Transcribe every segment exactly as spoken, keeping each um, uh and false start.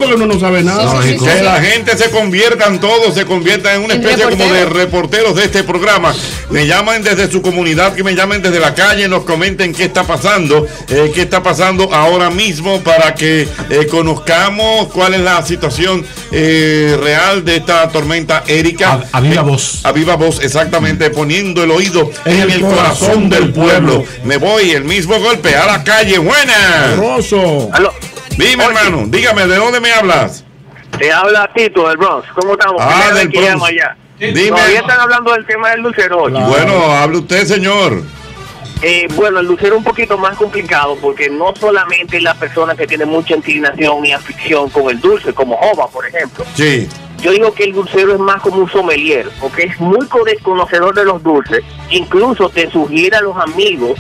porque uno no sabe nada. No, que la gente se conviertan todos, se conviertan en una especie como de reporteros de este programa. Me llaman desde su comunidad, que me llamen desde la calle, nos comenten qué está pasando, eh, qué está pasando ahora mismo para que eh, conozcamos cuál es la situación eh, real de esta tormenta Erika. A, a viva eh, voz. A viva voz, exactamente, poniendo el oído en, en el, el corazón, corazón del pueblo. pueblo. Me voy, el mismo golpe, a la calle. Buenas. Rosso. Aló. Dime, Oye. hermano, dígame, ¿de dónde me hablas? Te habla Tito del Bronx. ¿Cómo estamos? Ah, del Bronx. Allá. Dime. Todavía están hablando del tema del lucero. Claro. Bueno, hable usted, señor. Eh, bueno, el lucero es un poquito más complicado porque no solamente la persona que tiene mucha inclinación y afición con el dulce, como Jova, por ejemplo. Sí. Yo digo que el dulcero es más como un sommelier, porque es muy conocedor de los dulces. Incluso te sugiere a los amigos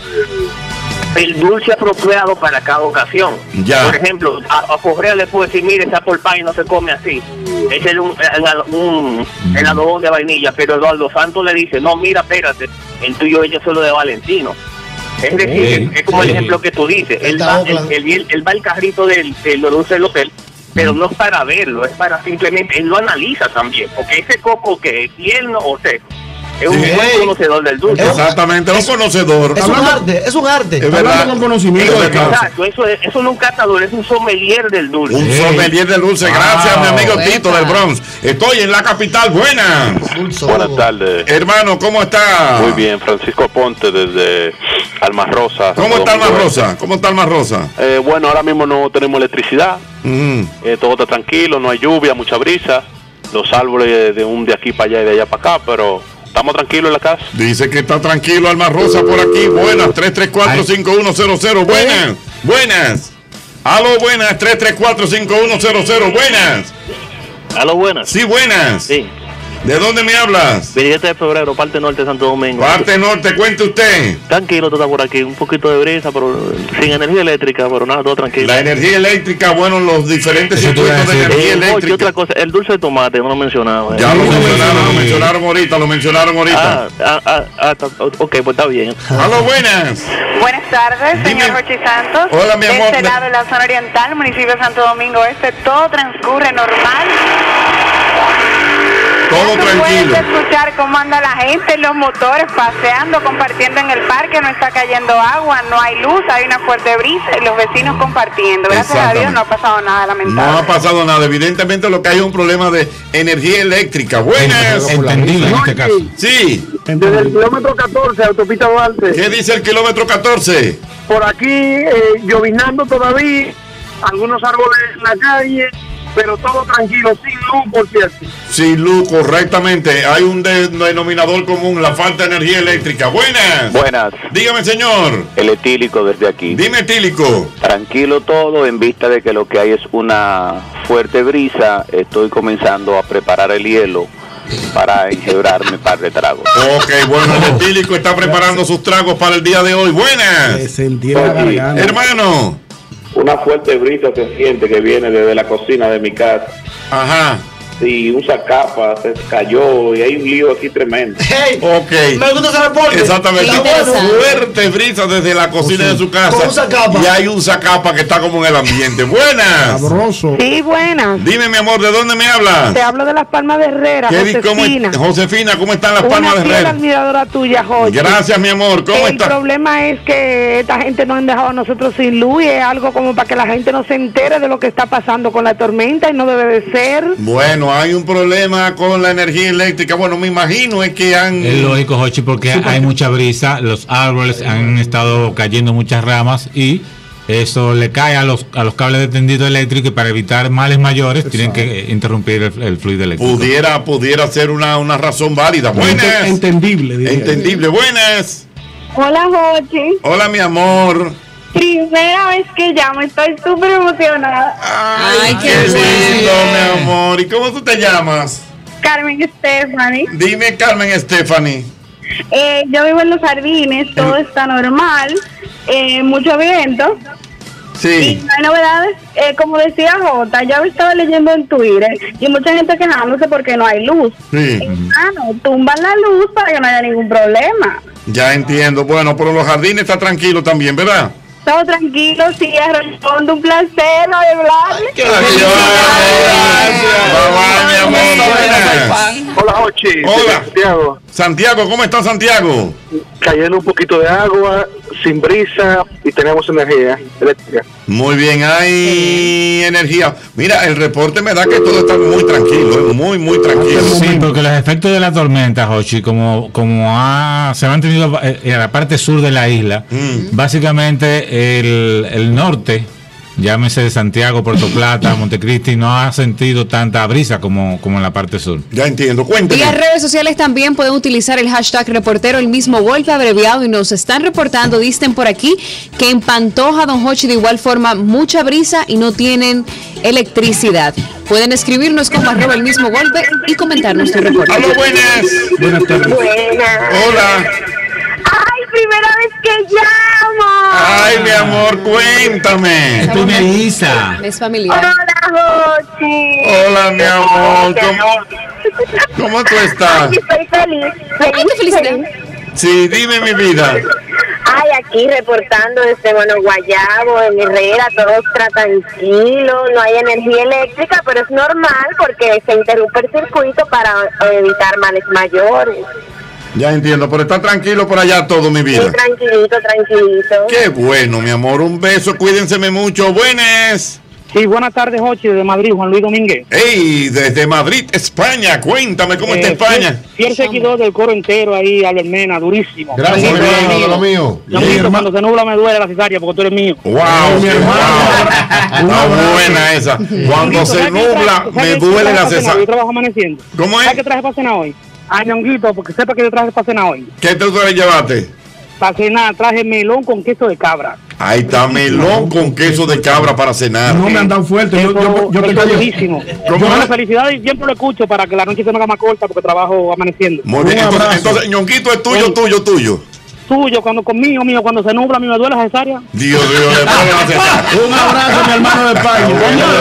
el dulce apropiado para cada ocasión. Ya. Por ejemplo, a, a Correa le puedo decir, mire, ese apple pie no se come así. Ese es un, un, un el adobón de vainilla, pero Eduardo Santos le dice, no, mira, espérate, el tuyo es solo de Valentino. Es decir, es como el ejemplo que tú dices. Él va, él, él, él va al carrito del, del dulce del hotel, pero no es para verlo, es para simplemente, él lo analiza también, porque ese coco que es tierno o seco. Es un sí, buen conocedor del dulce. Exactamente, es un conocedor. Es un arte, es un arte. Es verdad. Con conocimiento de causa. Exacto, eso, es, eso no es un catador, es un sommelier del dulce. Un sí. sommelier del dulce. Gracias, wow, mi amigo Beca. Tito del Bronx. Estoy en la capital. Buenas. Buenas tardes. Hermano, ¿cómo está? Muy bien, Francisco Ponte desde Alma Rosa. ¿Cómo está Alma Rosa? ¿Cómo está Alma Rosa? Eh, bueno, ahora mismo no tenemos electricidad. Mm. Eh, todo está tranquilo, no hay lluvia, mucha brisa. Los árboles de un de aquí para allá y de allá para acá, pero estamos tranquilos en la casa. Dice que está tranquilo Alma Rosa por aquí. Buenas, tres tres cuatro, cinco uno cero cero. Buenas, buenas. Aló, buenas, tres tres cuatro, cinco uno cero cero. Buenas. Aló, buenas. Sí, buenas. Sí. ¿De dónde me hablas? Villeta de Febrero, parte norte de Santo Domingo. Parte norte, cuente usted. Tranquilo, todo está por aquí. Un poquito de brisa, pero sin energía eléctrica, pero nada, todo tranquilo. La energía eléctrica, bueno, los diferentes circuitos de energía eh, eléctrica. Y otra cosa, el dulce de tomate, no lo mencionaba. Ya eh. lo mencionaron, lo mencionaron ahorita, lo mencionaron ahorita. Ah, ah, ah, ah ok, pues está bien. Aló, buenas. Buenas tardes, Dime. señor Rochi Santos. Hola, mi amor. De este lado de la zona oriental, municipio de Santo Domingo Este, todo transcurre normal. Todo tranquilo. Puedes escuchar cómo anda la gente, los motores paseando, compartiendo en el parque, no está cayendo agua, no hay luz, hay una fuerte brisa y los vecinos compartiendo. Gracias a Dios no ha pasado nada lamentable. No ha pasado nada, evidentemente lo que hay es un problema de energía eléctrica. Buenas. Entendido en este caso. Sí. Desde el kilómetro catorce, autopista Duarte. ¿Qué dice el kilómetro catorce? Por aquí, eh, llovinando todavía, algunos árboles en la calle, pero todo tranquilo, sin luz, por cierto. Sin luz, correctamente. Hay un de- denominador común, la falta de energía eléctrica. Buenas. Buenas. Dígame, señor. El etílico desde aquí. Dime, Tílico. Tranquilo todo, en vista de que lo que hay es una fuerte brisa. Estoy comenzando a preparar el hielo para enhebrarme un par de tragos. Ok, bueno, el etílico está preparando sus tragos para el día de hoy. Buenas. Se entiende la garganta. Hermano. Una fuerte brisa se siente que viene desde la cocina de mi casa. Ajá. Sí, un zacapa se cayó y hay un lío aquí tremendo. Hey, Ok. me gusta ese reporte. Exactamente. La buena. Fuerte brisa desde la cocina de su casa. Con un zacapa. Y hay un zacapa que está como en el ambiente. Buenas. Sabroso. Sí, buenas. Dime, mi amor, ¿de dónde me hablas? Te hablo de Las Palmas de Herrera, ¿Qué di- cómo es- Josefina. Josefina, ¿cómo están las palmas Una de fiel Herrera? admiradora tuya, Jochi. Gracias, mi amor. ¿Cómo El está? problema es que esta gente nos han dejado a nosotros sin luz y es algo como para que la gente no se entere de lo que está pasando con la tormenta y no debe de ser. Bueno, hay un problema con la energía eléctrica. Bueno, me imagino es que han... Es lógico, Jochi, porque hay mucha brisa, los árboles han estado cayendo muchas ramas y eso le cae a los a los cables de tendido eléctrico y para evitar males mayores Exacto. tienen que interrumpir el, el fluido eléctrico. Pudiera, pudiera ser una, una razón válida. Buenas. Entendible. diría. Entendible. Buenas. Hola, Jochi. Hola, mi amor. Primera vez que llamo, estoy súper emocionada. Ay, Ay, qué, qué lindo, bueno. mi amor. ¿Y cómo tú te llamas? Carmen Stephanie. Dime, Carmen Stephanie. Eh, yo vivo en Los Jardines, todo está normal, eh, mucho viento. Y Sí. no hay novedades, eh, como decía Jota, yo estaba leyendo en Twitter y mucha gente quejándose porque no hay luz. Sí. Ah, no, tumban la luz para que no haya ningún problema. Ya entiendo. Bueno, pero los jardines está tranquilo también, ¿verdad? Todo tranquilo, sí, Arroyo Hondo, un placer hablarle. Adiós. Jochi. Hola. Santiago. Santiago, ¿cómo está Santiago? Cayendo un poquito de agua, sin brisa y tenemos energía eléctrica. Muy bien, hay energía. Mira, el reporte me da que todo está muy tranquilo, ¿eh? muy, muy tranquilo. Sí, porque los efectos de la tormenta, Jochi, como, como ha, se han mantenido en la parte sur de la isla, mm. básicamente el, el norte, llámese de Santiago, Puerto Plata, Montecristi, no ha sentido tanta brisa como, como en la parte sur. Ya entiendo, cuénteme. Y las redes sociales también pueden utilizar el hashtag reportero el mismo golpe abreviado y nos están reportando, dicen por aquí, que en Pantoja, Don Jochi, de igual forma, mucha brisa y no tienen electricidad. Pueden escribirnos como arroba el mismo golpe y comentar nuestro reporte. ¡Aló, buenas! Buenas tardes. Buenas. Hola. Ay, primera vez que llamo. Ay, mi amor, cuéntame. Es tu Melissa. Es familiar. Hola, Jochi. Hola, mi amor. ¿Cómo, cómo tú estás? Ay, estoy feliz. Ay, qué felicidad. Sí, dime mi vida. Ay, aquí reportando desde bueno, Guayabo, en Herrera, todo está tranquilo, no hay energía eléctrica, pero es normal porque se interrumpe el circuito para evitar males mayores. Ya entiendo, pero está tranquilo por allá todo, mi vida. Sí, tranquilito, tranquilito. Qué bueno, mi amor. Un beso, cuídense mucho. Buenas. Sí, buenas tardes, Jochi, desde Madrid, Juan Luis Domínguez. Hey, desde Madrid, España. Cuéntame, ¿cómo eh, está España? Fiel seguidor del coro entero ahí, Albert Mena, durísimo. Gracias, mi hermano, lo mío. Yo sí, cuando se nubla me duele la cesárea porque tú eres mío. Wow, wow. Está buena esa. Cuando se nubla, me duele la cesárea. Yo trabajo amaneciendo. ¿Cómo es? ¿Sabes qué traje para cenar hoy? A Ñonguito, porque sepa que yo traje para cenar hoy. ¿Qué te le llevaste? Para cenar traje melón con queso de cabra. Ahí está, melón con queso de cabra para cenar. No me han dado fuerte. Yo, yo, yo te callo. Buenísimo. Bueno, felicidades y siempre lo escucho para que la noche se me haga más corta porque trabajo amaneciendo. Muy bien, entonces, entonces Ñonguito es tuyo, tuyo, tuyo. Tuyo, cuando conmigo, mío, cuando se nubla, a mí me duele la cesárea. Dios, Dios, le duele la cesárea. Un abrazo, mi hermano de España.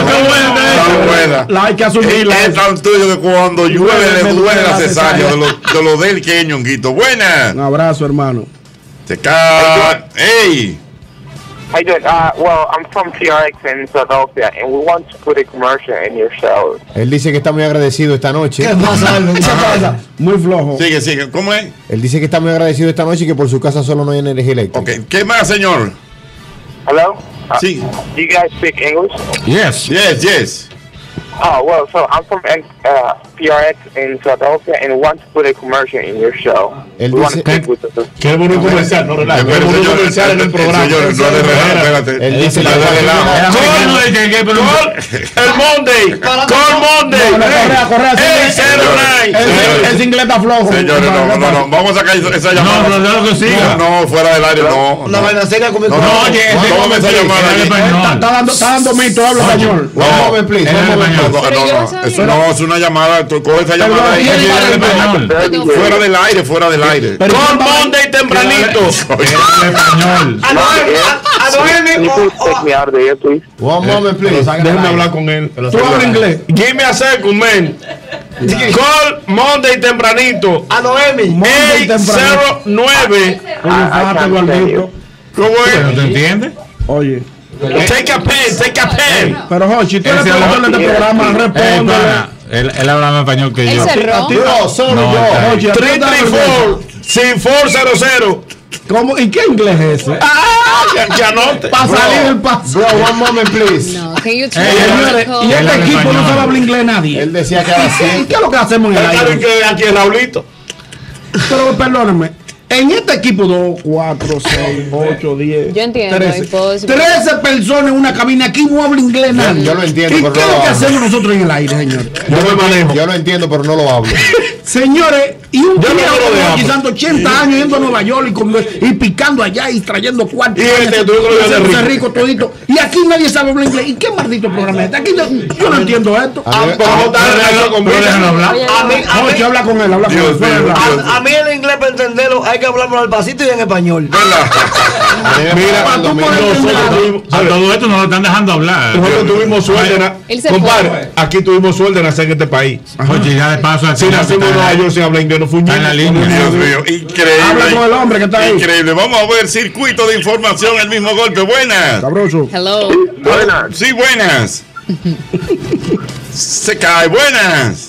Qué buena. La hay que asumirla. Es tan tuyo que cuando llueve le duele la cesárea. De lo, de lo del que es Ñonguito. Buena. Un abrazo, hermano. Se cae. ¡Ey! How you doing? Uh, well, I'm from P R X in Philadelphia, and we want to put a commercial in your show. Él dice que está muy agradecido esta noche. ¿Qué pasa? ¿Qué pasa? Muy flojo. Sigue, sigue. ¿Cómo es? Él dice que está muy agradecido esta noche y que por su casa solo no hay energía eléctrica. Ok. ¿Qué más, señor? Hello? Uh, sí. Do you guys speak English? Yes. Yes, yes. Oh, well, so I'm from uh, P R X in Philadelphia, and we want to put a commercial in your show. Él we want to dice, speak with the... Qué bonito comercial, no relaja. Qué bonito comercial en el programa. Señor, no le relaja, espérate. Él dice no le relaja. El Monday. Call Monday. Correa, correa. Es inglés está flojo. Señores, no, no, no. Vamos a sacar esa llamada. No, no, no, que siga. No, no, fuera del aire, no. Una vaina seria como No, no, oye, toma esa llamada. Está dando, está dando mito, habla español. No, please. No, no, eso no es una llamada. Tú coges esa llamada ahí. Fuera del aire, fuera del aire. Call Monday tempranito. Español. One moment, please. Déjame hablar con él. Tú hablas inglés. Give me a second, man. Call Monday tempranito. A Noemi. seis cero nueve. ¿Cómo es? ¿No te entiendes? Oye. Take a pen, take a pen. Pero Jochi, tú eres productor de este programa, responde. Él, él habla más español que Él yo. cerró. No, solo No, yo. está Jochi, tres tres cuatro, cinco cuatro cero cero. ¿Cómo? ¿Y qué inglés es ese? Ah, ya, ya no te. Para salir el paso. Bro, one moment, please. No, can you try Ey, to Señores, call? y Él este habla equipo no español. sabe hablar inglés nadie. Él decía que era ¿Y así. qué es lo que hacemos en el ¿Saben aire? que aquí es Raulito? Pero perdónenme, en este equipo dos, cuatro, seis, ocho, diez, Yo entiendo, trece, y puedo decir- trece personas en una cabina, aquí no habla inglés nadie. yo lo entiendo, ¿Y pero qué no es lo lo que hablo. hacemos nosotros en el aire, señor? Yo lo manejo. Yo lo entiendo, pero no lo hablo. Señores, y un Yo no viejo lo dejo. quizás ochenta años yendo a Nueva York y, con- y picando allá y trayendo cuartos. Y este, tú lo ves de haciéndose rico. rico todito. Y aquí nadie sabe hablar inglés. ¿Y qué maldito programa es este? Aquí no- yo no entiendo esto. A mí- Vamos a estar en la Pero déjalo hablar. A mí, a mí, Jochi, habla con él, habla con él. Dios fuera de mío, la- Dios. a, a mí el inglés para entenderlo hay que hablarlo al pasito y en español. Mira, tú nosotros pones- tuvimos, A todo esto no lo están dejando hablar. nosotros tuvimos suerte, en- Él se compadre, fue. aquí tuvimos suerte en nacer en este país. Oye, ya de paso al Si final nacimos en está- Nueva York sin hablar inglés, no fue un está en la niño. línea. Dios mío, increíble. Habla con el hombre que está ahí. Increíble. Vamos a ver circuito de información, el mismo golpe. Buenas. Sabroso. Hello. Buenas. Sí, buenas. Se cae, buenas.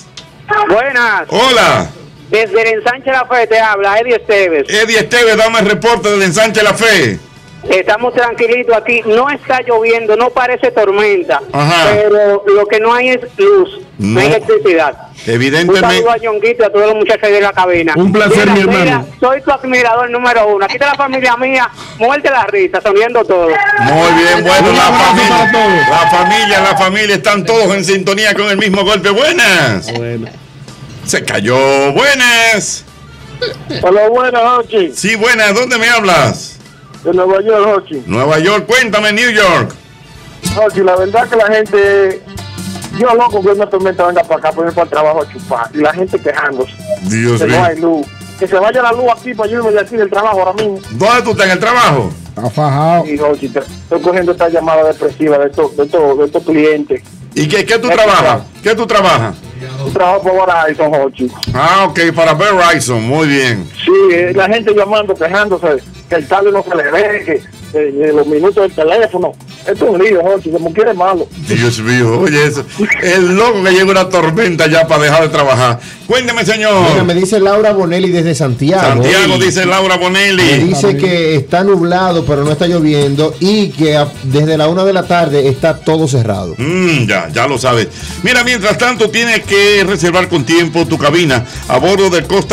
Buenas. Hola. Desde el Ensanche La Fe te habla Eddie Esteves. Eddie Esteves, dame el reporte del Ensanche La Fe. Estamos tranquilitos aquí, no está lloviendo, no parece tormenta, Ajá. pero lo que no hay es luz, no, no hay electricidad. Evidentemente. Un saludo a Ñonguito y a todos los muchachos de la cabina. Un placer, mira, mi hermano. Mira, soy tu admirador número uno. Aquí está la familia mía, muerte la risa, sonriendo todos. Muy bien, bueno, la familia, la familia, la familia, están todos en sintonía con el mismo golpe. Buenas. Bueno. Se cayó. Buenas. Hola, buenas, Jochi. Sí, buenas. ¿Dónde me hablas? De Nueva York, Jochi. Nueva York, cuéntame, New York. Jochi, la verdad que la gente, yo loco que una tormenta venga para acá, poner para el trabajo a chupar, y la gente quejándose. Dios que mío. no hay luz. Que se vaya la luz aquí para yo irme de aquí del trabajo ahora mismo. ¿Dónde tú estás en el trabajo? Está fajado. Sí, Jochi, te- estoy cogiendo esta llamada depresiva de estos de estos de estos clientes. ¿Y qué, qué tú ¿Qué trabajas? ¿Qué tú trabajas? Yo trabajo por Verizon, Jochi. Ah, ok, para Verizon, muy bien. Sí, eh, la gente llamando, quejándose, que el cable no se le ve, que eh, los minutos del teléfono. Esto es un lío, Jochi, como quiere malo. Dios mío, oye eso. El loco que llega una tormenta ya para dejar de trabajar. Cuénteme, señor. Mira, me dice Laura Bonelli desde Santiago. Santiago, Y dice Laura Bonelli. Me dice que está nublado, pero no está lloviendo y que a- desde la una de la tarde está todo cerrado. Mm, ya, ya lo sabes. Mira, mientras tanto, tienes que reservar con tiempo tu cabina a bordo del Costa